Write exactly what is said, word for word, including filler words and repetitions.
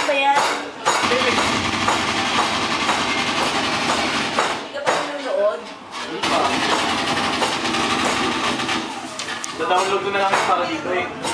ba yan? Hindi ka pa nanonood? pa. Download ko na lang para dito eh.